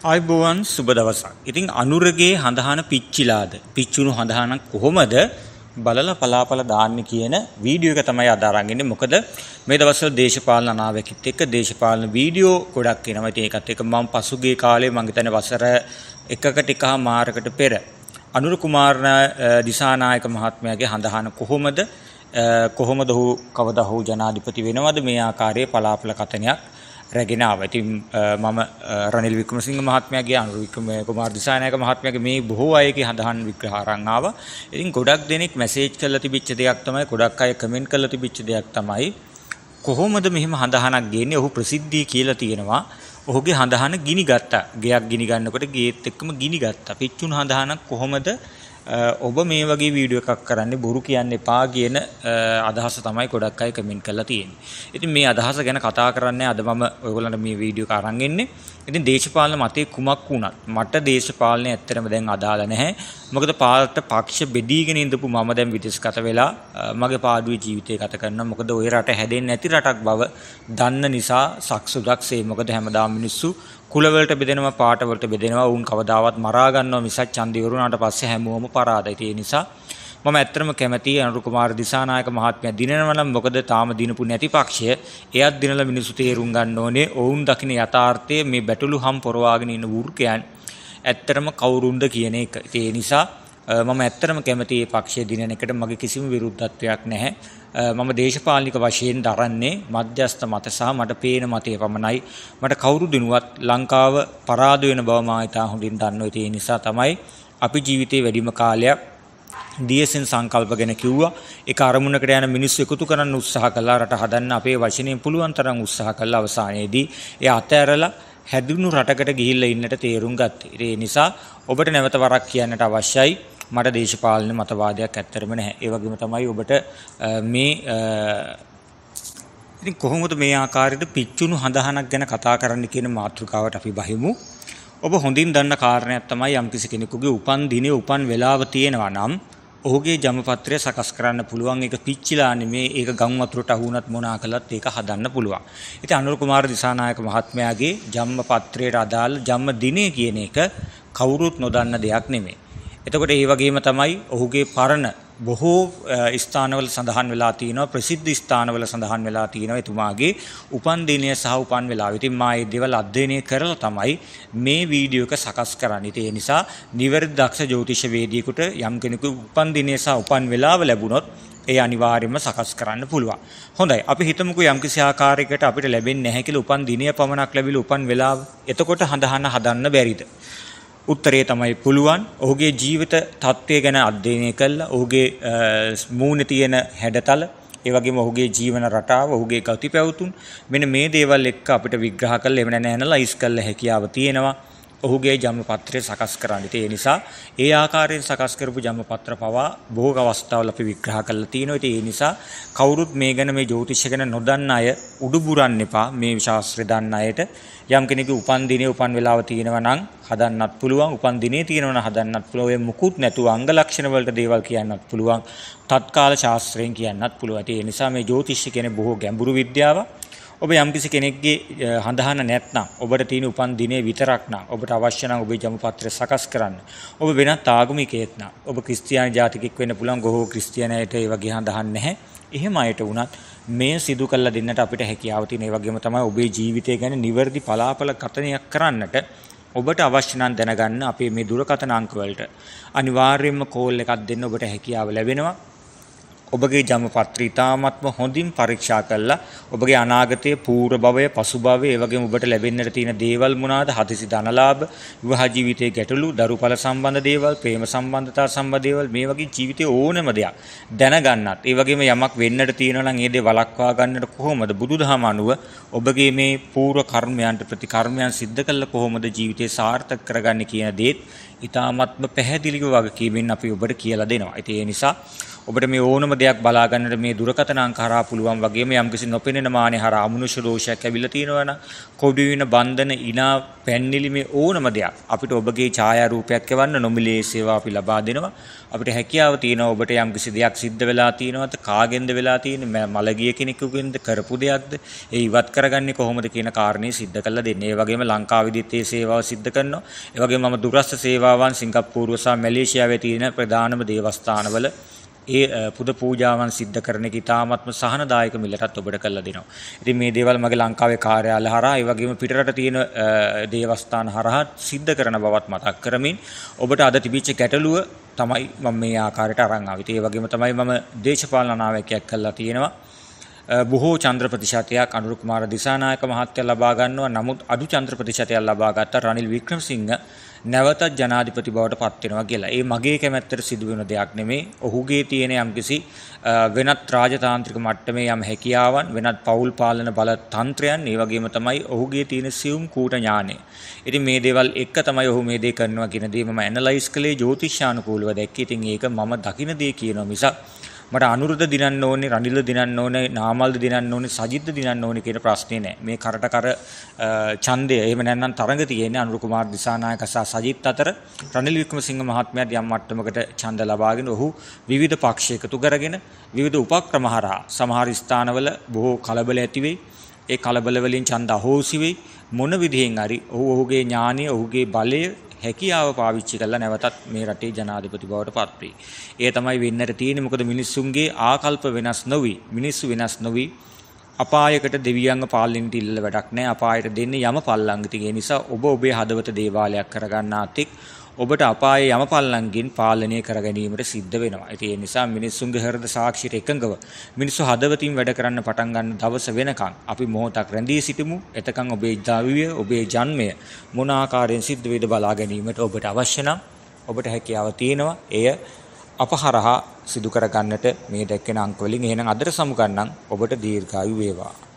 ආයුබෝවන් සුබ දවසක්. ඉතින් අනුරගේ හඳහන පිච්චිලාද? පිච්චුණු හඳහන කොහොමද බලලා පලාපල දාන්නේ කියන වීඩියෝ එක තමයි අද අරන් ඉන්නේ. මොකද මේ දවස්වල දේශපාලන අනාවැකිත් එක්ක දේශපාලන වීඩියෝ ගොඩක් එනවා. ඉතින් ඒකත් එක්ක මම පසුගිය කාලේ මම හිතන්නේ වසර එකකට එකමාරකට පෙර අනුර කුමාර දිසානායක මහත්මයාගේ හඳහන කොහොමද ඔහු කවදා ඔහු ජනාධිපති වෙනවද මේ ආකාරයේ පලාපල කතනයක් රැගෙන ආවා. ඉතින් මම රනිල් වික්‍රමසිංහ මහත්මයාගේ අනුර කුමාර දිසානායක මහත්මයාගේ මේ බොහෝ අයගේ හඳහන් විග්‍රහ අරන් ආවා. ඉතින් ගොඩක් දෙනෙක් මැසේජ් කරලා තිබිච්ච දෙයක් තමයි, ගොඩක් අය කමෙන්ට් කරලා තිබිච්ච දෙයක් තමයි කොහොමද මෙහෙම හඳහනක් ගේන්නේ? ඔහු ප්‍රසිද්ධිය කියලා තියෙනවා. ඔහුගේ හඳහන ගිනි ගත්තා. ගෙයක් ගිනි ගන්නකොට ගේත් එක්කම ගිනි ගත්තා. පිච්චුණු හඳහනක් කොහොමද ඔබ මේ වගේ වීඩියෝ එකක් කරන්නේ බොරු කියන්න එපා කියන අදහස තමයි ගොඩක් අය කමෙන්ට් කරලා තියෙන්නේ. ඉතින් මේ අදහස ගැන කතා කරන්නේ අද මම ඔයගොල්ලන්ට මේ වීඩියෝ එක අරන් එන්නේ. ඉතින් දේශපාලන මතේ කුමක් වුණත් මට දේශපාලනය ඇත්තටම දැන් අදාළ නැහැ. මොකද පාට පක්ෂ බෙදීගෙන ඉඳපු මම දැන් විදේශගත වෙලා මගේ පාඩුවේ ජීවිතය ගත කරනවා. මොකද ওই රට හැදෙන්නේ නැති රටක් බව දන්න නිසා සක්සුදක්සේ. මොකද හැමදාම මිනිස්සු කුල වලට බෙදෙනවා, පාට වලට බෙදෙනවා. වුන් කවදාවත් මරා ගන්නවා මිසක් ඡන්දය වරුණාට පස්සේ හැමෝම පරාදයි. ඒ නිසා මම ඇත්තටම කැමතියි අනුර කුමාර දිසානායක මහත්මයා දිනනවා නම්. මොකද තාම දිනපු නැති පක්ෂය එයත් දිනලා මිනිස්සු තේරුම් ගන්න ඕනේ ඔවුන් දකින යථාර්ථය, මේ බැටළු හම් පොරවාගෙන ඉන්න වෘකයන් ඇත්තටම කවුරුන්ද කියන එක. ඒ නිසා මම ඇත්තටම කැමතියි මේ පක්ෂයේ දිනන එකට. මගේ කිසිම විරුද්ධත්වයක් නැහැ. මම දේශපාලනික වශයෙන් දරන්නේ මධ්‍යස්ථ මත සහ මට පේන මතය පමණයි. මට කවුරු දිනුවත් ලංකාව පරාද වෙන බව මා ඉතා හොඳින් දන්නවා. ඒ නිසා තමයි අපි ජීවිතේ වැඩිම කාලයක් DSN සංකල්ප ගැන කිව්වා. ඒක අරමුණකට යන මිනිස්සු එකතු කරන්න උත්සාහ කළා. රට හදන්න අපේ වචනයෙන් පුළුවන් තරම් උත්සාහ කළා. අවසානයේදී ඒ අතහැරලා හැදුණු රටකට ගිහිල්ලා ඉන්නට තේරුම් ගත්තා. ඒ නිසා ඔබට නැවත වරක් කියන්නට අවශ්‍යයි මට දේශපාලන මතවාදයක් ඇත්තටම නැහැ. ඒ වගේම තමයි ඔබට මේ ඉතින් කොහොමද මේ ආකාරයට පිච්චුණු හඳහනක් ගැන කතා කරන්න කියන මාතෘකාවට අපි බහිමු. ඔබ හොඳින් දන්න කාරණයක් තමයි යම්කිසි කෙනෙකුගේ උපන් දිනේ උපන් වෙලාව තියෙනවා නම් ඔහුගේ ජන්මපත්‍රය සකස් කරන්න පුළුවන්. ඒක පිච්චිලා නෙමේ, ඒක ගම් වතුරට අහු වුණත් මොනා කළත් ඒක හදන්න පුළුවන්. ඉතින් අනුර කුමාර දිසානායක මහත්මයාගේ ජන්මපත්‍රයට අදාළ ජන්ම දිනේ කියන එක කවුරුත් නොදන්න දෙයක් නෙමෙයි. එතකොට ඒ වගේම තමයි ඔහුගේ පරණ බොහෝ ස්ථානවල සඳහන් වෙලා තියෙනවා, ප්‍රසිද්ධ ස්ථානවල සඳහන් වෙලා තියෙනවා එතුමාගේ උපන් දිනය සහ උපන් වෙලාව. ඉතින් මා මේ දේවල් අධ්‍යයනය කරලා තමයි මේ වීඩියෝ එක සකස් කරන්නේ. ඒ නිසා නිවැරදි දක්ෂ ජ්‍යොතිෂ වේදිකෙකුට යම් කෙනෙකුගේ උපන් දිනය සහ උපන් වෙලාව ලැබුණොත් ඒ අනිවාර්යයෙන්ම සකස් කරන්න පුළුවන්. හොඳයි, අපි හිතමුකෝ යම්කිසි ආකාරයකට අපිට ලැබෙන්නේ නැහැ කියලා උපන් දිනය පමණක් ලැබිලා උපන් වෙලාව. එතකොට හඳහන හදන්න බැරිද? උත්තරේ තමයි පුළුවන්. ඔහුගේ ජීවිත තත්ත්වය ගැන අධ්‍යයනය කළා, ඔහුගේ මූණේ තියෙන හැඩතල, ඒ වගේම ඔහුගේ ජීවන රටාව, ඔහුගේ ගති පැවතුම්, මෙන්න මේ දේවල් එක්ක අපිට විග්‍රහ කරලා එවන ඇනලයිස් කරලා හැකියාව තියෙනවා ඔහුගේ ජන්මපත්‍රය සකස් කරන්න. ඒ නිසා ඒ ආකාරයෙන් සකස් කරපු ජන්මපත්‍ර පවා බොහෝ අවස්ථාවල අපි විග්‍රහ කරලා තියෙනවා. ඒ නිසා කවුරුත් මේ ගැන, මේ ජ්‍යොතිෂය ගැන නොදන්න අය උඩුබුරන්න එපා. මේ ශාස්ත්‍රය දන්න අයට යම් කෙනෙකුගේ උපන් දිනේ උපන් වෙලාව තියෙනවා නම් හදන්නත් පුළුවන්. උපන් දිනේ තියෙනවා නම් හදන්නත් පුළුවන්. ඔය මුකුත් නැතුව අංග ලක්ෂණ වලට දේවල් කියන්නත් පුළුවන්. තත්කාල ශාස්ත්‍රයෙන් කියන්නත් පුළුවන්. ඒ නිසා මේ ජ්‍යොතිෂය කියන්නේ බොහෝ ගැඹුරු විද්‍යාවක්. ඔබ යම්කිසි කෙනෙක්ගේ හඳහන නැත්නම්, ඔබට තියෙන උපන් දිනේ විතරක් නම්, ඔබට අවශ්‍ය නම් ඔබේ ජන්මපත්‍රය සකස් කරන්න. ඔබ වෙනත් ආගමිකයෙක් නම්, ඔබ ක්‍රිස්තියානි ජාතිකයෙක් වෙන්න පුළුවන්. ගොහෝ ක්‍රිස්තියානියට ඒ වගේ හඳහන් නැහැ. එහෙම අයට වුණත් මේ සිදු කරලා දෙන්නට අපිට හැකියාව තියෙන. ඒ වගේම තමයි ඔබේ ජීවිතය ගැන නිවැරදි පලාපල කතනයක් කරන්නට ඔබට අවශ්‍ය නම් දැනගන්න අපේ මේ දුරකථන අංක වලට අනිවාර්යයෙන්ම කෝල් එකක් දෙන්න ඔබට හැකියාව ලැබෙනවා. ඔබගේ ජන්මපත්‍රය ඉතාමත්ම හොඳින් පරීක්ෂා කරලා ඔබගේ අනාගතයේ පූර්ව භවය, පසු භවය, ඒ වගේම ඔබට ලැබෙන්නට තියෙන දේවල් මොනවාද, හදිසි ධනලාභ, විවාහ ජීවිතයේ ගැටලු, දරුඵල සම්බන්ධ දේවල්, ප්‍රේම සම්බන්ධතා සම්බන්ධ දේවල්, මේ වගේ ජීවිතයේ ඕනම දෙයක් දැනගන්නත්, ඒ වගේම යමක් වෙන්නට තියෙනවා නම් ඒ දේ වළක්වා ගන්නට කොහොමද බුදුදහම අනුව ඔබගේ මේ පූර්ව කර්මයන්ට ප්‍රතිකර්මයන් සිද්ධ කළා කොහොමද ජීවිතේ සාර්ථක කරගන්නේ කියන දේත් ඉතාමත්ම පැහැදිලිව වගකීමෙන් අපි ඔබට කියලා දෙනවා. ඒ නිසා ඔබට මේ ඕනම දෙයක් බලා ගන්නට මේ දුරකථන අංක හරහා පුළුවන් වගේම යම්කිසි නොපෙනෙන මානෙ හරහා අමනුෂ්‍ය දෝෂයක් ඇවිල්ලා තියෙනවා නම් කොඩු වෙන බන්ධන ඉනා පැන්නිලි මේ ඕනම දෙයක් අපිට ඔබගේ ඡායා රූපයක් එවන්න නොමිලේ සේවා අපි ලබා දෙනවා. අපිට හැකියාව තියෙනවා ඔබට යම්කිසි දෙයක් සිද්ධ වෙලා තියෙනවද කාගෙන්ද වෙලා තියෙන්නේ මලගිය කෙනෙකුගෙන්ද කරපු දෙයක්ද ඒ ඉවත් කරගන්නේ කොහොමද කියන කාරණේ සිද්ධ කරලා දෙන්නේ. ඒ වගේම ලංකාවේදීත් මේ සේවාව සිද්ධ කරනවා. ඒ වගේම මම දුරස්ථ සේවාවන් සිංගප්පූරුව සහ මැලේසියාවේ තියෙන ප්‍රධානම දේවස්ථානවල ඒ පුද පූජාවන් සිද්ධ කරන එක ඉතාමත්ම සහනදායක මිලටත් ඔබට කරලා දෙනවා. ඉතින් මේ දේවල් මගේ ලංකාවේ කාර්යාලය හරහා ඒ වගේම පිටරට තියෙන දේවස්ථාන හරහා සිද්ධ කරන බවත් මතක් කරමින් ඔබට අද තිබිච්ච ගැටලුව තමයි මම මේ ආකාරයට අරන් ආවේ. ඒ වගේම තමයි මම දේශපාලන අනාවැකියක් කළා තියෙනවා. බොහෝ චන්ද්‍ර ප්‍රතිශතයක් අනුර කුමාර දිසානායක මහත්තයා ලබා ගන්නවා. නමුත් අඩු චන්ද්‍ර ප්‍රතිශතයක් ලබා ගත්ත රනිල් වික්‍රමසිංහ නැවතත් ජනාධිපති බවට පත් වෙනවා කියලා. ඒ මගේ කැමැත්තට සිදු වෙන දෙයක් නෙමෙයි. ඔහුගේ තියෙන යම්කිසි වෙනත් රාජතාන්ත්‍රික මට්ටමේ යම් හැකියාවන්, වෙනත් පෞල් පාලන බල තන්ත්‍රයන්, ඒ වගේම තමයි ඔහුගේ තියෙන සියුම් කූට ඥානය. ඉතින් මේ දේවල් එක්ක තමයි ඔහු මේ දේ කරනවා කියන දේ මම ඇනලයිස් කළේ ජ්‍යොතිෂානුකූලව දැක්කේ. ඉතින් ඒක මම දකින දේ කියනවා මිසක් මට අනුරුද්ධ දිනන්න ඕනේ, රනිල්ද දිනන්න ඕනේ, නාමල්ද දිනන්න ඕනේ, සජිත්ද දිනන්න ඕනේ කියන ප්‍රශ්නේ නෑ. මේ කරට කර ඡන්දය එහෙම නැත්නම් තරඟ තියෙන්නේ අනුර කුමාර දිසානායක සහ සජිත් අතර. රනිල් වික්‍රමසිංහ මහත්මයාට යම් මට්ටමකට ඡන්ද ලබාගෙන ඔහු විවිධ පක්ෂ එකතු කරගෙන විවිධ උපක්‍රම හරහා සමහර ස්ථානවල බොහෝ කලබල ඇති වෙයි. ඒ කලබල වලින් ඡන්ද අහෝසි වෙයි. මොන විදිහෙන් හරි ඔහුගේ ඥානය, ඔහුගේ බලය, හැකියාව පාවිච්චි කරලා නැවතත් මේ රටේ ජනාධිපති බවට පත් වෙයි. ඒ තමයි වෙන්නට තියෙන්නේ. මොකද මිනිස්සුන්ගේ ආකල්ප වෙනස් නොවි, මිනිස්සු වෙනස් නොවි. අපායකට දෙවියන්ව පාලනයට ඉල්ලල වැඩක් නැහැ. අපායට දෙන්නේ යම පල්ලංගිත. ඒ නිසා ඔබ ඔබේ හදවත දේවාලයක් කරගන්නාතික් ඔබට අපායේ යම පල්ලංගින් පාලනය කර ගැනීමට සිද්ධ වෙනවා. ඒ නිසා මිනිස්සුන්ගේ හෘද සාක්ෂියට එකඟව මිනිස්සු හදවතින් වැඩ කරන්න පටන් ගන්න දවස වෙනකන් අපි මොහොතක් රැඳී සිටිමු. එතකන් ඔබේ ජාවිය, ඔබේ ජන්මය මොන ආකාරයෙන් සිද්ධ වේද බලා ගැනීමට ඔබට අවශ්‍ය නම් ඔබට හැකියාව තියෙනවා. එය අපහරහා සිදු කර ගන්නට මේ දැක්කෙන අංක වලින් එහෙනම් අදට සමුගන්නම් ඔබට දීර්ඝායු වේවා.